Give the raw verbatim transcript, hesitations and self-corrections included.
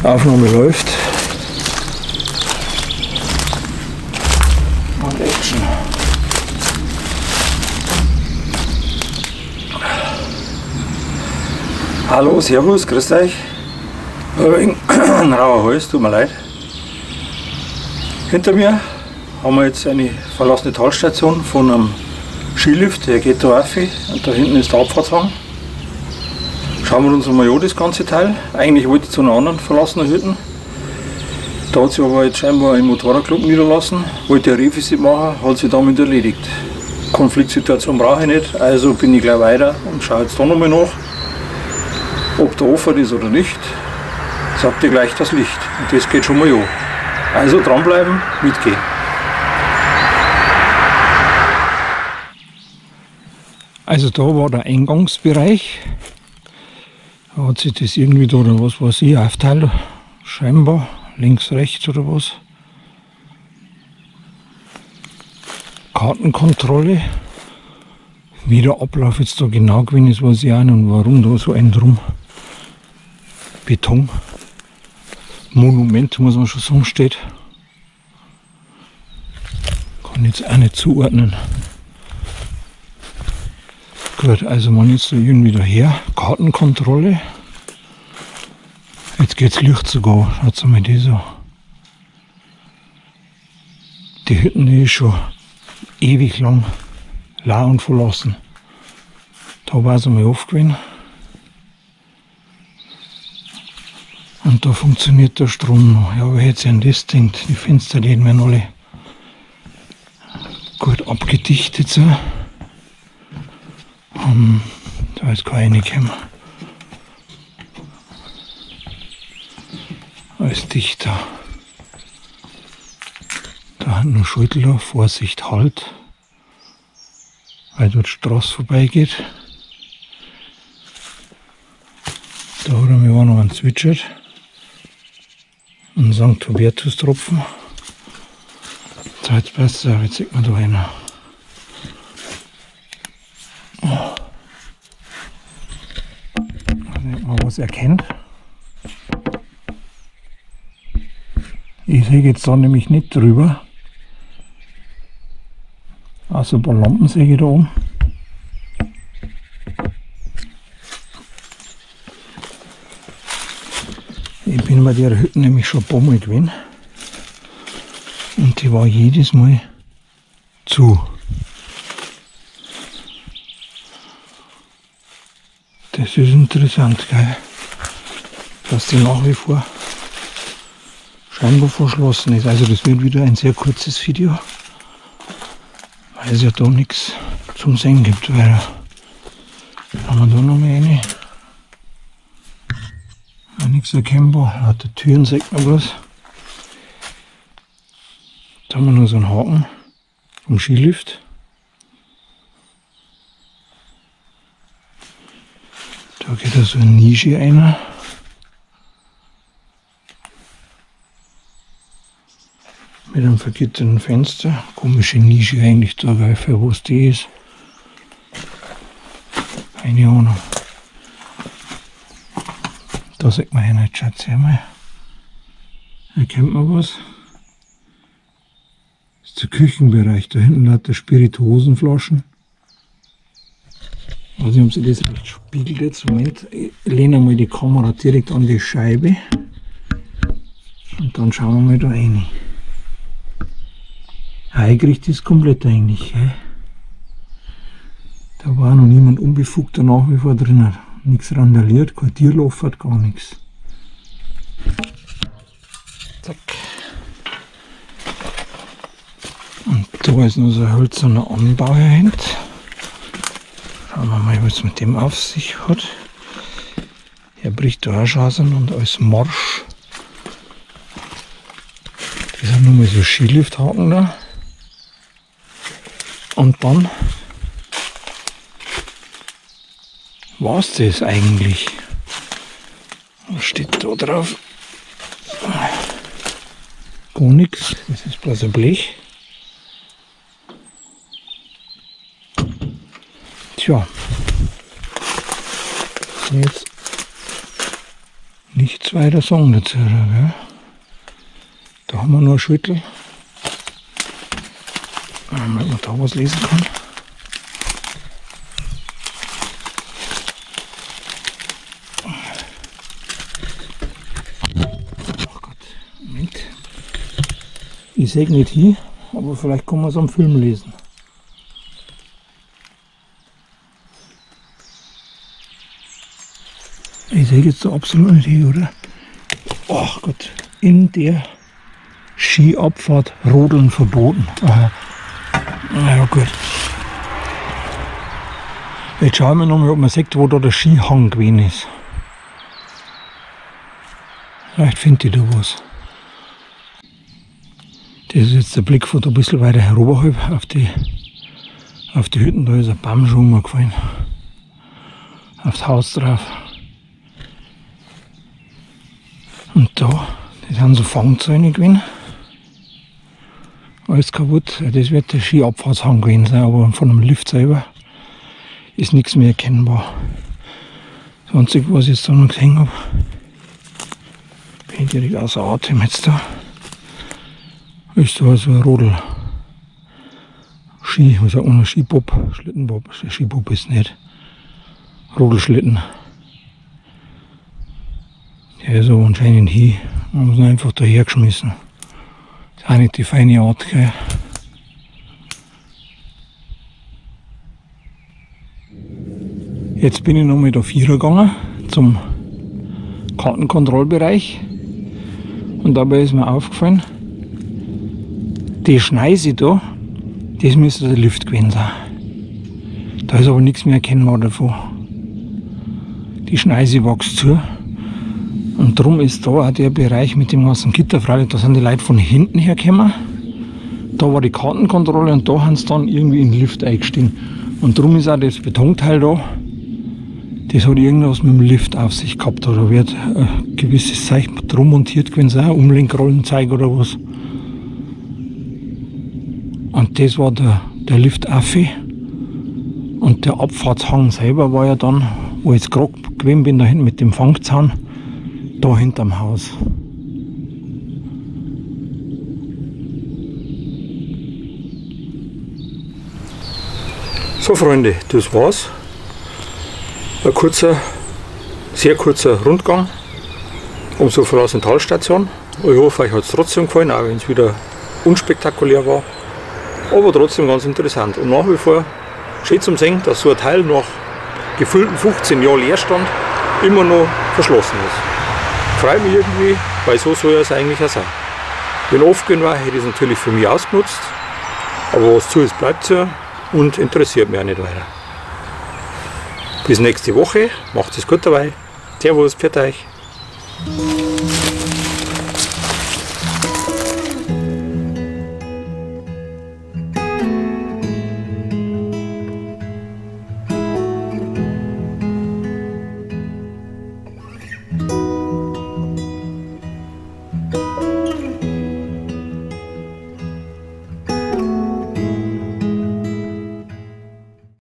Aufnahme läuft. Und Action. Hallo, servus, grüßt euch. Ein rauer Hals, tut mir leid. Hinter mir haben wir jetzt eine verlassene Talstation von einem Skilift, der geht da rauf und da hinten ist der Abfahrtshang. Schauen wir uns mal an das ganze Teil. Eigentlich wollte ich zu einer anderen verlassenen Hütte. Da hat sich aber jetzt scheinbar ein Motorradclub niederlassen, wollte ein Revisit machen, hat sich damit erledigt. Konfliktsituation brauche ich nicht, also bin ich gleich weiter und schaue jetzt da nochmal nach, ob der offen ist oder nicht. Sagt ihr gleich das Licht und das geht schon mal an. Also dranbleiben, mitgehen. Also da war der Eingangsbereich. Da hat sich das irgendwie da oder was weiß ich aufteilt. Scheinbar links, rechts oder was. Kartenkontrolle. Wie der Ablauf jetzt da genau gewesen ist, weiß ich auch nicht und warum da so ein drum. Beton. Monument, muss man schon sagen, steht. Kann jetzt auch nicht zuordnen. Gut, also man jetzt da irgendwie daher. Kartenkontrolle. Jetzt geht's Licht sogar. Schaut mal die so. Die Hütten, die ist schon ewig lang leer und verlassen. Da war es einmal aufgewesen. Und da funktioniert der Strom noch. Ja, aber jetzt an das denkt, die Fenster die werden alle gut abgedichtet. So. Um, da ist keine gekommen. Alles dichter. Da hat nur Schulter, Vorsicht, Halt, weil dort die Straße vorbeigeht. Da hat er mir auch noch einen zwitschert. Ein Sankt Hubertus Tropfen. So, jetzt passt es, jetzt sieht man da einer. Oh. Ich weiß nicht, ob man was erkennt. Ich sehe jetzt da nämlich nicht drüber. Also ein paar Lampen sehe ich da oben. Ich bin bei der Hütte nämlich schon ein paar Mal gewesen. Und die war jedes Mal zu. Das ist interessant, gell? Dass die nach wie vor scheinbar verschlossen ist. Also das wird wieder ein sehr kurzes Video, weil es ja da nichts zum Sehen gibt. Weil haben wir da noch mal eine. Ja, nichts erkennbar. Lauter Türen sieht man bloß. Da haben wir noch so einen Haken vom Skilift. Da geht da so eine Nische rein. Mit einem vergitterten Fenster. Komische Nische eigentlich da, weil für was die ist. Keine Ahnung. Da sieht man hin, jetzt schaut her mal. Erkennt man was? Das ist der Küchenbereich. Da hinten hat der Spirituosenflaschen. Also haben sie das recht spiegelt jetzt. Moment, ich lehne mal die Kamera direkt an die Scheibe. Und dann schauen wir mal da rein. Eingerichtet ist komplett eigentlich. He? Da war noch niemand Unbefugter nach wie vor drin. Nichts randaliert, kein Tierlauf hat, gar nichts. Zack. Und da ist noch so ein hölzerner Anbau dahinter. Schauen wir mal, was es mit dem auf sich hat. Er bricht da auch Chancen und als Marsch. Das sind nur mal so Skilifthaken da. Und dann war es das eigentlich. Was steht da drauf? Gar nichts, das ist bloß ein Blech. Tja, jetzt nichts weiter sagen dazu. Gell? Da haben wir noch ein Schüttel, damit man da was lesen kann. Ach Gott, Moment. Ich sehe nicht hin, aber vielleicht kann man es am Film lesen. Ich sehe jetzt da absolut nicht hin, oder? Ach Gott, in der Skiabfahrt Rodeln verboten. Aha. Na ja, gut. Jetzt schauen wir nochmal, ob man sieht, wo da der Skihang gewesen ist. Vielleicht finde ich da was. Das ist jetzt der Blick von da ein bisschen weiter heroberhalb auf die, auf die Hütten. Da ist ein Baum schon umgefallen. Aufs Haus drauf. Und da, das sind so Fangzäune gewesen. Alles kaputt. Das wird der Skiabfahrtshang gewesen sein, aber von dem Lift selber ist nichts mehr erkennbar. Das Einzige, was ich jetzt da noch gesehen habe, bin ich direkt außer Atem jetzt da, ist da so ein Rodel. Ski, was sagt man, Skibob, Schlittenbob, Skibob ist nicht. Rodelschlitten. Der ist so anscheinend hier. Man muss ihn einfach daher geschmissen. Das ist auch nicht die feine Art, gell. Jetzt bin ich nochmal da Vierer gegangen zum Kartenkontrollbereich. Und dabei ist mir aufgefallen, die Schneise da, das müsste der Lift gewesen sein. Da ist aber nichts mehr erkennbar davon. Die Schneise wächst zu. Und darum ist da auch der Bereich mit dem ganzen Gitter, freilich, da sind die Leute von hinten hergekommen. Da war die Kartenkontrolle und da haben sie dann irgendwie in den Lift eingestiegen. Und darum ist auch das Betonteil da, das hat irgendwas mit dem Lift auf sich gehabt. Da wird ein gewisses Zeichen drum montiert gewesen sein, Umlenkrollenzeig oder was. Und das war der, der Liftaffe. Und der Abfahrtshang selber war ja dann, wo ich jetzt gerade gewesen bin, da hinten mit dem Fangzaun, da hinterm Haus. So Freunde, das war's. Ein kurzer, sehr kurzer Rundgang um so verlassene Talstation. Ich hoffe, euch hat es trotzdem gefallen, auch wenn es wieder unspektakulär war. Aber trotzdem ganz interessant. Und nach wie vor schön zum Sehen, dass so ein Teil nach gefühlten fünfzehn Jahren Leerstand immer noch verschlossen ist. Freut mich irgendwie, weil so soll es eigentlich auch sein. Wenn aufgehen war, hätte ich es natürlich für mich ausgenutzt. Aber was zu ist, bleibt zu und interessiert mich auch nicht weiter. Bis nächste Woche, macht es gut dabei. Servus, pfiat euch.